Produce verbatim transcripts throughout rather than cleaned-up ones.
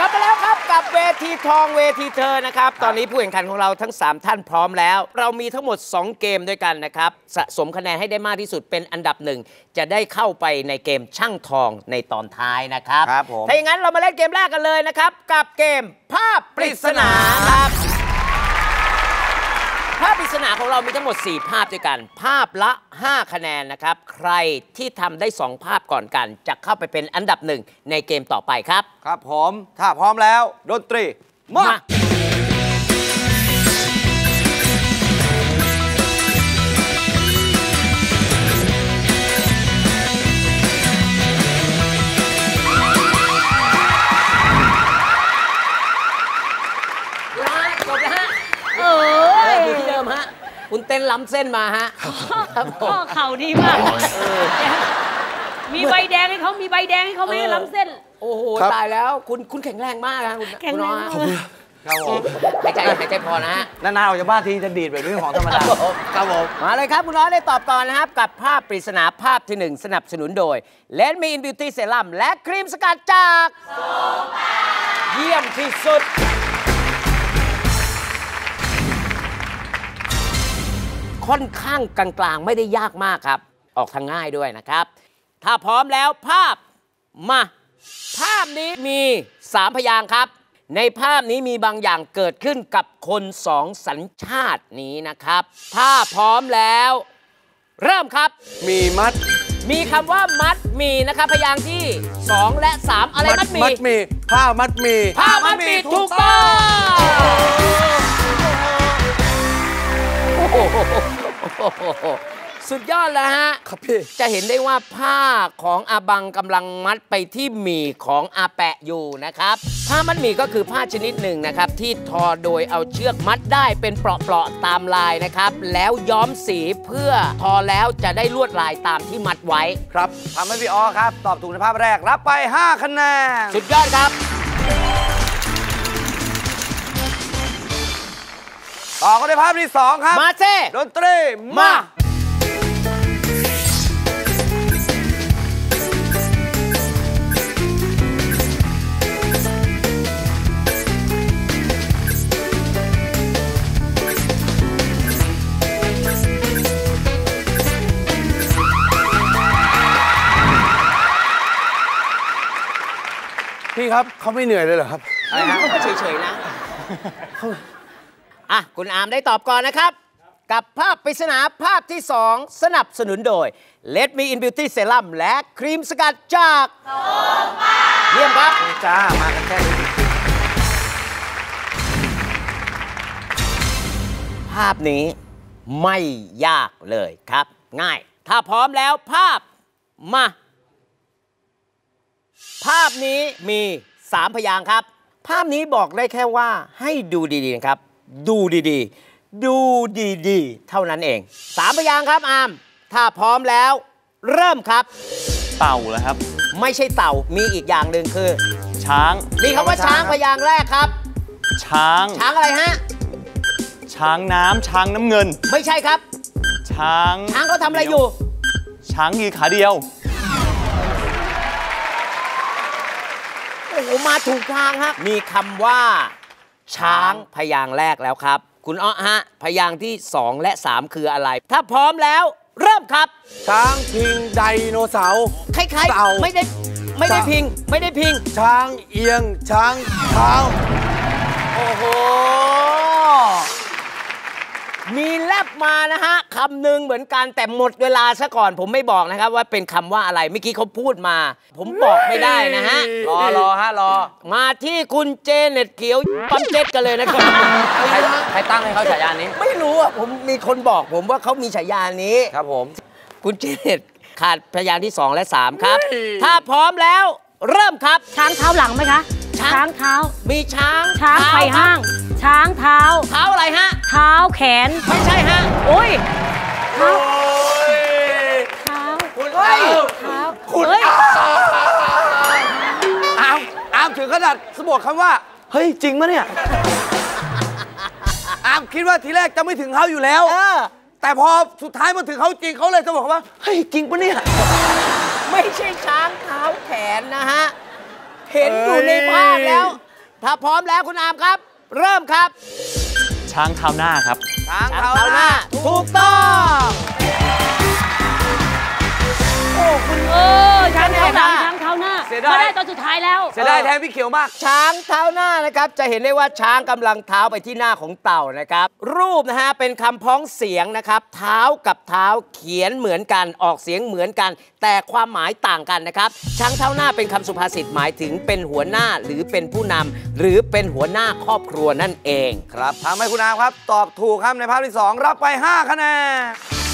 กลับมาแล้วครับกับเวทีทองเวทีเธอนะครับตอนนี้ผู้แข่งขันของเราทั้งสามท่านพร้อมแล้วเรามีทั้งหมดสองเกมด้วยกันนะครับสะสมคะแนนให้ได้มากที่สุดเป็นอันดับหนึ่งจะได้เข้าไปในเกมช่างทองในตอนท้ายนะครับครับผมถ้าอย่างนั้นเรามาเล่นเกมแรกกันเลยนะครับกับเกมภาพปริศนาครับภาพปริศนาของเรามีทั้งหมดสี่ภาพด้วยกันภาพละห้าคะแนนนะครับใครที่ทำได้สองภาพก่อนกันจะเข้าไปเป็นอันดับหนึ่งในเกมต่อไปครับครับผมถ้าพร้อมแล้วดนตรีมาอยู่ที่เดิมฮะคุณเต้นล้ำเส้นมาฮะข้อเข่าดีมากมีใบแดงให้เขามีใบแดงให้เขาไม่ให้ล้ำเส้นโอ้โหตายแล้วคุณคุณแข็งแรงมากนะคุณแข็งแรงครับผมหายใจหายใจพอนะฮะนานๆออกจากบ้านทีจะดีดแบบนี้ของธรรมดาครับผมมาเลยครับคุณน้อยได้ตอบก่อนนะครับกับภาพปริศนาภาพที่หนึ่งสนับสนุนโดยเลนมีอินบิวตี้เซรั่มและครีมสกัดจากเยี่ยมที่สุดค่อนข้างกลางๆไม่ได้ยากมากครับออกทางง่ายด้วยนะครับถ้าพร้อมแล้วภาพมาภาพนี้มีสามพยางค์ครับในภาพนี้มีบางอย่างเกิดขึ้นกับคนสองสัญชาตินี้นะครับถ้าพร้อมแล้วเริ่มครับมีมัดมีคำว่ามัดมีนะครับพยางค์ที่สองและสามอะไรมัดมีมัดมีผ้ามัดมีผ้ามัดมีถูกต้องสุดยอดแล้วฮะครับพี่จะเห็นได้ว่าผ้าของอาบังกำลังมัดไปที่หมี่ของอาแปะอยู่นะครับผ้ามัดหมี่ก็คือผ้าชนิดหนึ่งนะครับที่ทอโดยเอาเชือกมัดได้เป็นเปราะๆตามลายนะครับแล้วย้อมสีเพื่อทอแล้วจะได้ลวดลายตามที่มัดไว้ครับทำให้พี่อ๋อครับตอบถูกในภาพแรกรับไปห้าคะแนนสุดยอดครับต่อกันในภาพที่สองครับมาเซ่ดนตรีมาพี่ครับเขาไม่เหนื่อยเลยเหรอครับเขาก็เฉยๆนะอ่ะคุณอาร์มได้ตอบก่อนนะครับกับภาพปริศนาภาพที่สองสนับสนุนโดย Let Me In Beauty Serum และครีมสกัดจากโซฟาเยี่ยมครับจ้ามากันแค่นี้ภาพนี้ไม่ยากเลยครับง่ายถ้าพร้อมแล้วภาพมาภาพนี้มีสามพยางค์ครับภาพนี้บอกได้แค่ว่าให้ดูดีๆนะครับดูดีๆดูดีๆเท่านั้นเองสามพยางค์ครับอาร์มถ้าพร้อมแล้วเริ่มครับเต่าเหรอครับไม่ใช่เต่ามีอีกอย่างหนึ่งคือช้างมีคำว่าช้างพยางค์แรกครับช้างช้างอะไรฮะช้างน้ำช้างน้ำเงินไม่ใช่ครับช้างช้างเขาทำอะไรอยู่ช้างมีขาเดียวโอ้โหมาถูกทางครับมีคำว่าช้างพยางค์แรกแล้วครับคุณอ้อฮะพยางค์ที่สองและสามคืออะไรถ้าพร้อมแล้วเริ่มครับช้างพิงไดโนเสาร์คล้ายๆไม่ได้ไม่ได้พิงไม่ได้พิงช้างเอียงช้างเท้าโอ้โหมีแลบมานะฮะคำหนึ่งเหมือนกันแต่หมดเวลาซะก่อนผมไม่บอกนะครับว่าเป็นคำว่าอะไรเมื่อกี้เขาพูดมาผมบอกไม่ได้นะฮะรอรอฮะรอมาที่คุณเจเน็ตเขียวปั๊มเจ็ดกันเลยนะครับใครใครตั้งให้เขาฉายานี้ไม่รู้อ่ะผมมีคนบอกผมว่าเขามีฉายานี้ครับผมคุณเจเน็ตขาดพยางค์ที่สองและสามครับถ้าพร้อมแล้วเริ่มครับช้างเท้าหลังไหมคะช้างเท้ามีช้างช้างไฟห้างช้างเท้าเท้าอะไรฮะเท้าแขนไม่ใช่ฮะโอ้ยเท้าเท้าคุณเท้าเท้าคุณอามอามถึงขนาดสะบัดคำว่าเฮ้ยจริงมะเนี่ยอามคิดว่าทีแรกจะไม่ถึงเขาอยู่แล้วแต่พอสุดท้ายมาถึงเขาจริงเขาเลยจะบอกว่าเฮ้ยจริงปะเนี่ยไม่ใช่ช้างเท้าแขนนะฮะเห็นอยู่ในภาพแล้วถ้าพร้อมแล้วคุณอามครับ เริ่มครับช้างเท้าหน้าครับช้างช้างเท้าเท้าหหน้าน้าถูกต้องโอ้คุณเออช้างเท้าหลังช้างเท้าหน้าเสียดายมาได้ตอนสุดท้ายแล้วเสียดายแทนพี่เขียวมากช้างเท้าหน้านะครับจะเห็นได้ว่าช้างกำลังเท้าไปที่หน้าของเต่านะครับ รูปนะฮะเป็นคำพ้องเสียงนะครับ เท้ากับเท้าเขียนเหมือนกันออกเสียงเหมือนกัน แต่ความหมายต่างกันนะครับ ช้างเท้าหน้าเป็นคำสุภาษิตหมายถึงเป็นหัวหน้าหรือเป็นผู้นำหรือเป็นหัวหน้าครอบครัวนั่นเองครับทำให้คุณอามครับ ตอบถูกครับในภาพที่สองรับไปห้าคะแนน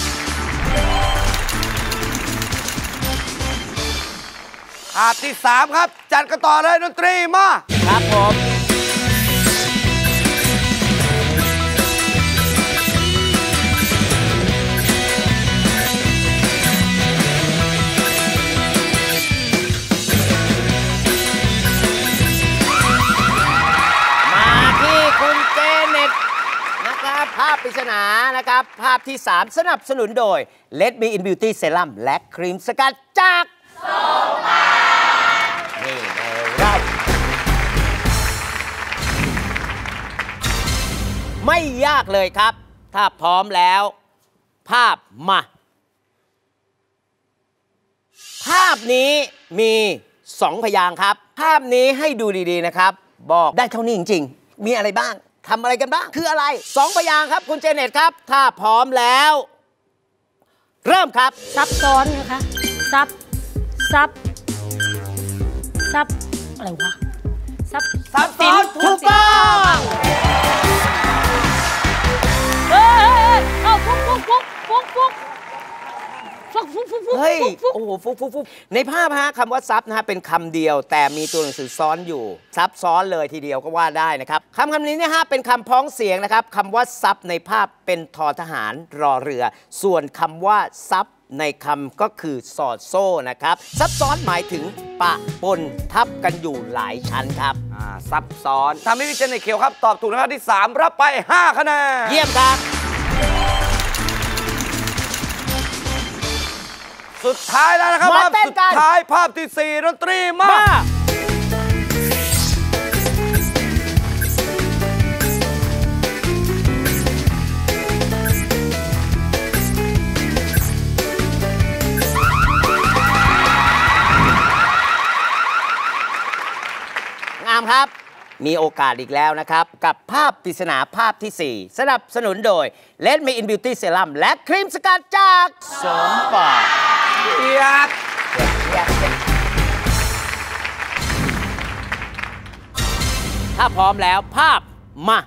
ภาพที่สามครับ จัดกันต่อเลยดนตรีมาครับผม มาที่คุณเจเน็ตนะครับ ภาพปริศนานะครับ ภาพที่ สาม สนับสนุนโดย Let Me In Beauty Serum และครีมสกัดจากโซฟานี่ไงเราไม่ยากเลยครับ ถ้าพร้อมแล้ว ภาพมา ภาพนี้มีสองพยางค์ครับ ภาพนี้ให้ดูดีๆนะครับ บอกได้เท่านี้จริงๆ มีอะไรบ้างทำอะไรกันบ้าง คืออะไรสองพยางค์ครับคุณเจเน็ตครับ ถ้าพร้อมแล้ว เริ่มครับซับซ้อนนะคะซับซับซับอะไรวะซับซับซ้อนถูกต้องเฮ้ยเอาฟุกฟุกฟุกฟุกฟุกฟุกฟุกฟุกฟุกเฮ้ยฟุกโอ้โหฟุกฟุกฟุกในภาพฮะคำว่าซับนะฮะเป็นคำเดียว แต่มีตัวหนังสือซ้อนอยู่ ซับซ้อนเลยทีเดียวก็ว่าได้นะครับคำคำนี้เนี่ยฮะเป็นคำพ้องเสียงนะครับคำว่าซับในภาพเป็นทอทหารรอเรือ ส่วนคำว่าซับในคำก็คือสอดโซ่นะครับ ซับซ้อนหมายถึงปะปนทับกันอยู่หลายชั้นครับอ่าซับซ้อนทำให้พี่เจเน็ตเขียวครับ ตอบถูกในภาพที่สามรับไปห้าคะแนนเยี่ยมครับสุดท้ายแล้วนะครับมาภาพเต้นสุดกันท้ายภาพที่สี่ดนตรีมามา งามครับ มีโอกาสอีกแล้วนะครับ กับภาพปริศนาภาพที่ สี่ สนับสนุนโดย Let Me In Beauty Serum และครีมสกัดจากสมปากเอียดถ้าพร้อมแล้วภาพมา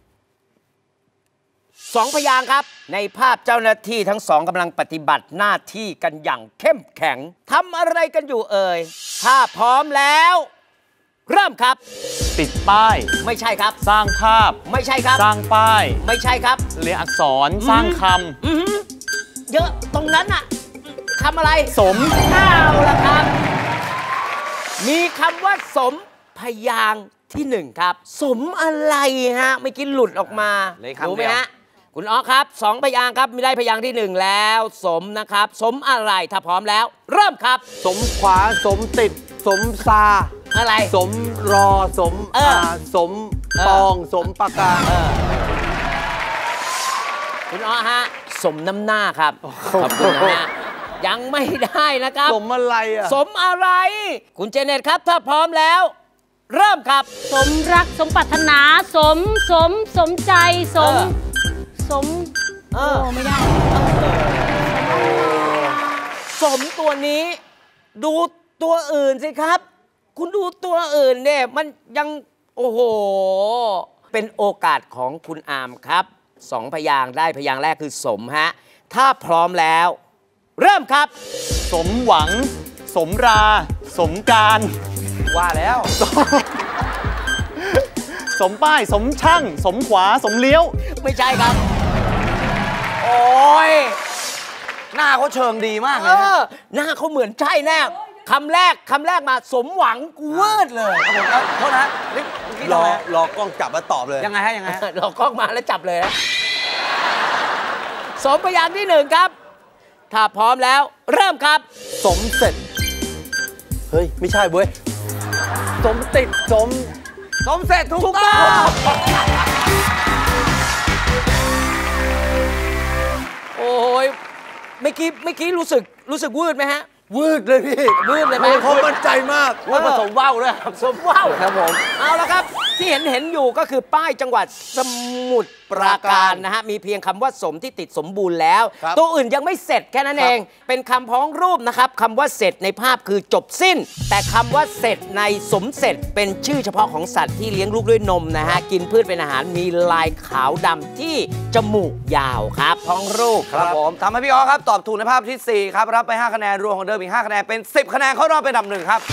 สองพยางค์ครับ ในภาพเจ้าหน้าที่ทั้งสองกำลังปฏิบัติหน้าที่กันอย่างเข้มแข็งทำอะไรกันอยู่เอ่ยถ้าพร้อมแล้ว เริ่มครับติดป้ายไม่ใช่ครับสร้างภาพไม่ใช่ครับสร้างป้ายไม่ใช่ครับเรียนอักษร สร้างคอือหือเยอะตรงนั้นอะคำอะไรำ สมเอาละครับ มีคำว่าสมพยางค์ที่หนึ่งครับ สมอะไรฮะไม่อกินหลุดออกมาเลยคำเดียวรู้ไหมฮะคุณอ๋อครับสองพยางค์ครับไม่ได้พยางค์ที่หนึ่งแล้ว สมนะครับ สมอะไรถ้าพร้อมแล้ว เริ่มครับสมขวาสมติด สมซาอะไรสมรอสมเอออาสมเออปองสมปากกาเออคุณอ๋อฮะสมน้ำหน้าครับขอบคุณนะฮะยังไม่ได้นะครับสมอะไรอ่ะสมอะไร คุณเจเน็ตครับถ้าพร้อมแล้ว เริ่มครับสมรักสมปรารถนาสมสมสมใจสมเออสมเอโอ้อไม่ได้สมตัวนี้ ดูตัวอื่นสิครับ คุณดูตัวอื่นเนี่ยมันยังโอ้โห เป็นโอกาสของคุณอามครับสองพยางค์ได้พยางค์แรกคือสมฮะถ้าพร้อมแล้ว เริ่มครับสมหวัง สมรา สมการว่าแล้วสมป้าย สมช่าง สมขวา สมเลี้ยวไม่ใช่ครับโอ้ย หน้าเขาเชิงดีมากเอเลยนะอหน้าเขาเหมือนใช่แน่คำแรกคำแรกมาสมหวังกูเวิร์ดเลยผมก็โทษนะนี่เมื่อกี้รอทำไมรอกล้องจับมาตอบเลยยังไงฮะยังไงฮะเรากล้องมาแล้วจับเลยนะสมพยางค์ที่หนึ่งครับ ถ้าพร้อมแล้ว เริ่มครับสมเสร็จ เฮ้ย ไม่ใช่เว้ย สมติด สมสมเสร็จถูกต้องโอ้ยเมื่อกี้เมื่อกี้รู้สึกรู้สึกวืดไหมฮะวืดเลยพี่วืดเลยไหมเขามั่นใจมากว่าผสมว่าวด้วยครับสมว่าวครับผมเอาละครับที่เห็นเห็นอยู่ก็คือป้ายจังหวัดสมุทรปราการนะฮะมีเพียงคำว่าสมที่ติดสมบูรณ์แล้วครับตัวอื่นยังไม่เสร็จแค่นั้นเอง เป็นคำพ้องรูปนะครับคำว่าเสร็จในภาพคือจบสิ้น แต่คำว่าเสร็จในสมเสร็จเป็นชื่อเฉพาะของสัตว์ที่เลี้ยงลูกด้วยนมนะฮะกินพืชเป็นอาหารมีลายขาวดำที่จมูกยาวครับพ้องรูปครับผมทำให้พี่อ๋อครับตอบถูกในภาพที่สี่ครับรับไปห้าคะแนนรวมของเดิมอีกห้าคะแนนเป็นสิบคะแนนเข้ารอบเป็นอันดับหนึ่งครับ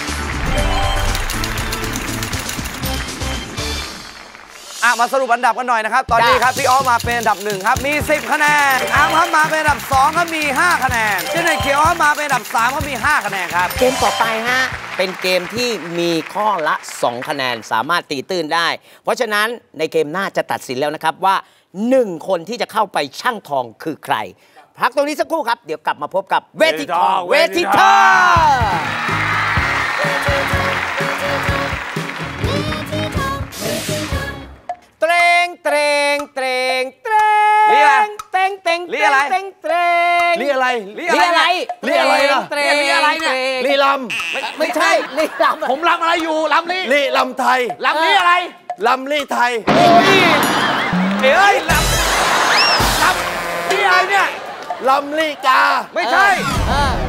อ่ะมาสรุปอันดับกันหน่อยนะครับตอนนี้ครับพี่อ๋อมาเป็นอันดับหนึ่งครับมีสิบคะแนนอาร์มครับมาเป็นอันดับสองครับมีห้าคะแนนเจเนตเขียวครับมาเป็นอันดับสามครับมีห้าคะแนนครับเกมต่อไปฮะเป็นเกมที่มีข้อละสองคะแนนสามารถตีตื้นได้ เพราะฉะนั้นในเกมหน้าจะตัดสินแล้วนะครับว่าหนึ่งคนที่จะเข้าไปช่างทองคือใคร พักตรงนี้สักครู่ครับ เดี๋ยวกลับมาพบกับเวทีทองเวทีทองเตรงเตรงเตรงเตรงเรียกอะไรเตรงเตรงเรียกอะไรเตรงเตรงเรียกอะไรเรียกอะไรเรียกอะไรล่ะเตรงเรียกอะไรเนี่ยเตรงลีลไม่ไม่ใช่นี่ลำผมลำอะไรอยู่ลำนี้ลีลำไทยลำนี้อะไรลำลี่ไทยโอ้ยเอ้ยลำลำนี่อะไรเนี่ยลำลี่กาไม่ใช่เออ